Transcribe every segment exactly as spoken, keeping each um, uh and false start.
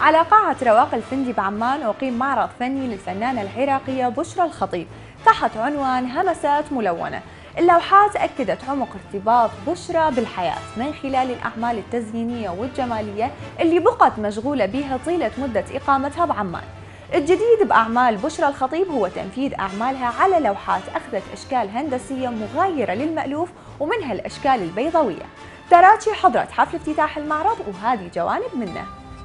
على قاعة رواق الفندي بعمان أقيم معرض فني للفنانة العراقية بشرى الخطيب تحت عنوان همسات ملونة. اللوحات أكدت عمق ارتباط بشرى بالحياة من خلال الأعمال التزيينية والجمالية اللي بقت مشغولة بها طيلة مدة إقامتها بعمان. الجديد بأعمال بشرى الخطيب هو تنفيذ أعمالها على لوحات أخذت أشكال هندسية مغايرة للمألوف ومنها الأشكال البيضاوية. تراتشي حضرت حفل افتتاح المعرض وهذه جوانب منه.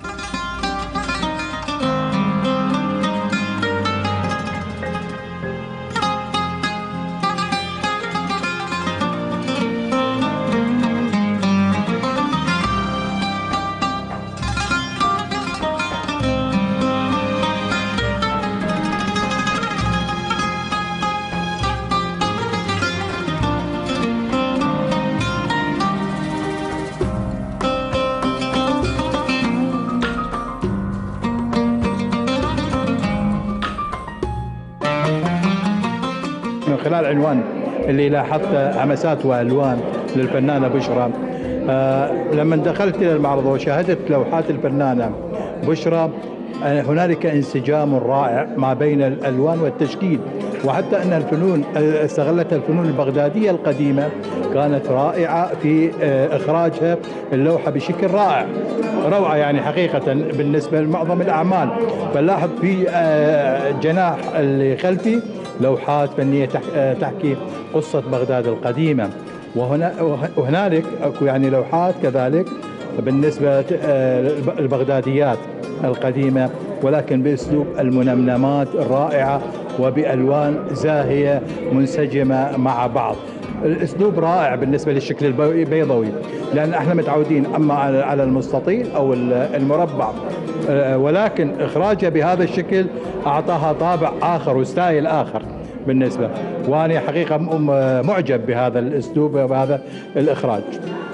من خلال عنوان اللي لاحظته همسات والوان للفنانه بشرى، آه لما دخلت الى المعرض وشاهدت لوحات الفنانه بشرى آه هنالك انسجام رائع ما بين الالوان والتشكيل، وحتى ان الفنون استغلت الفنون البغداديه القديمه كانت رائعه في آه اخراجها اللوحه بشكل رائع روعه يعني حقيقه بالنسبه لمعظم الاعمال. فنلاحظ في آه جناح اللي خلفي لوحات فنية تحكي قصة بغداد القديمة، وهنا وهنالك اكو يعني لوحات كذلك بالنسبة للبغداديات القديمة، ولكن بأسلوب المنمنمات الرائعة وبألوان زاهية منسجمة مع بعض. الأسلوب رائع بالنسبة للشكل البيضوي، لأن احنا متعودين أما على المستطيل أو المربع، ولكن إخراجه بهذا الشكل أعطاها طابع آخر وستايل آخر بالنسبة، وأنا حقيقة معجب بهذا الأسلوب وبهذا الإخراج.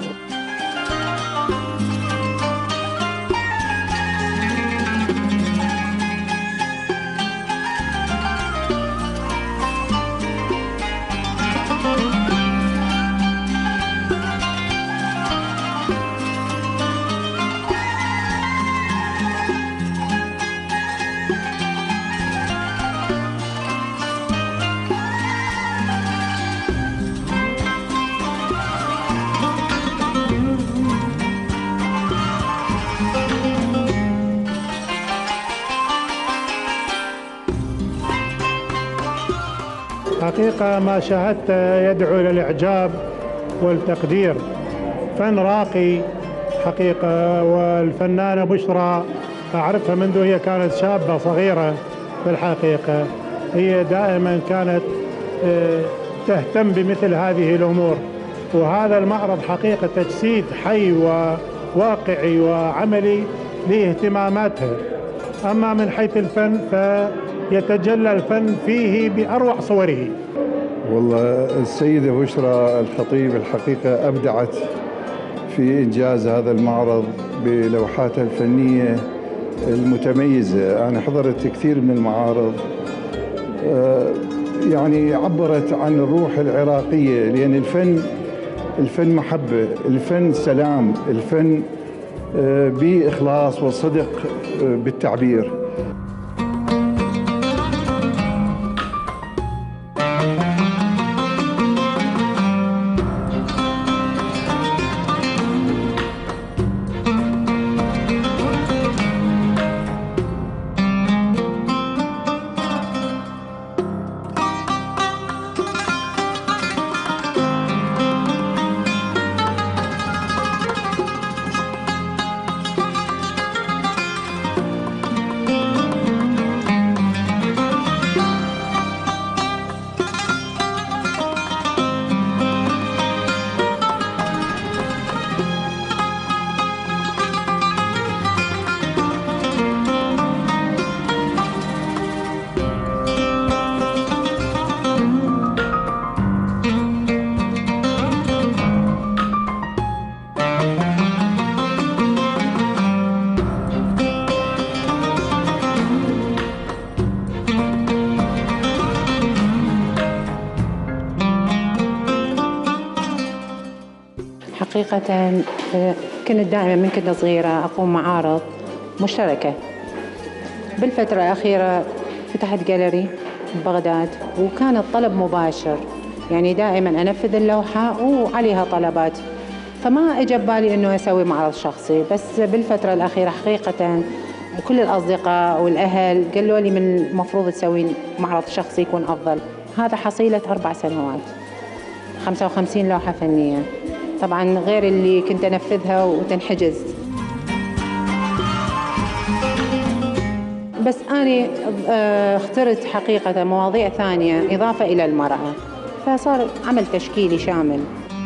حقيقة ما شاهدت يدعو إلى الإعجاب والتقدير، فن راقي حقيقة. والفنانة بشرى أعرفها منذ هي كانت شابة صغيرة، في الحقيقة هي دائما كانت تهتم بمثل هذه الأمور، وهذا المعرض حقيقة تجسيد حي وواقعي وعملي لاهتماماتها. أما من حيث الفن فيتجلى الفن فيه بأروع صوره. والله السيدة بشرى الخطيب الحقيقة أبدعت في إنجاز هذا المعرض بلوحاتها الفنية المتميزة. أنا حضرت كثير من المعارض، يعني عبرت عن الروح العراقية، لأن الفن الفن محبة، الفن سلام، الفن بإخلاص وصدق بالتعبير. حقيقة كنت دائما من كنت صغيرة أقوم معارض مشتركة. بالفترة الأخيرة فتحت جاليري ببغداد وكان الطلب مباشر، يعني دائما أنفذ اللوحة وعليها طلبات، فما اجى ببالي انه اسوي معرض شخصي. بس بالفترة الأخيرة حقيقة كل الأصدقاء والأهل قالوا لي من المفروض تسوي معرض شخصي يكون أفضل. هذا حصيلة أربع سنوات، خمسة وخمسين لوحة فنية، طبعا غير اللي كنت أنفذها وتنحجز. بس أنا اخترت حقيقة مواضيع ثانية إضافة إلى المرأة، فصار عمل تشكيلي شامل.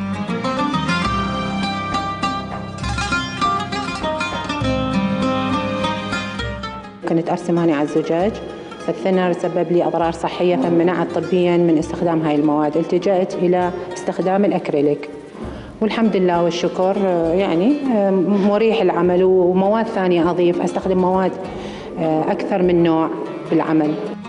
كنت أرسم هاني على الزجاج، الثنر سبب لي أضرار صحية فمنعت طبيا من استخدام هاي المواد، التجأت إلى استخدام الأكريليك والحمد لله والشكر يعني مريح العمل. ومواد ثانية أضيف، أستخدم مواد أكثر من نوع بالعمل.